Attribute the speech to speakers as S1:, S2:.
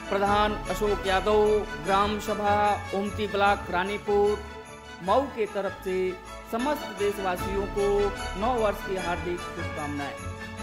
S1: प्रधान अशोक यादव, ग्राम सभा ओमती ब्लॉक रानीपुर मऊ के तरफ से समस्त देशवासियों को नव वर्ष की हार्दिक शुभकामनाएं।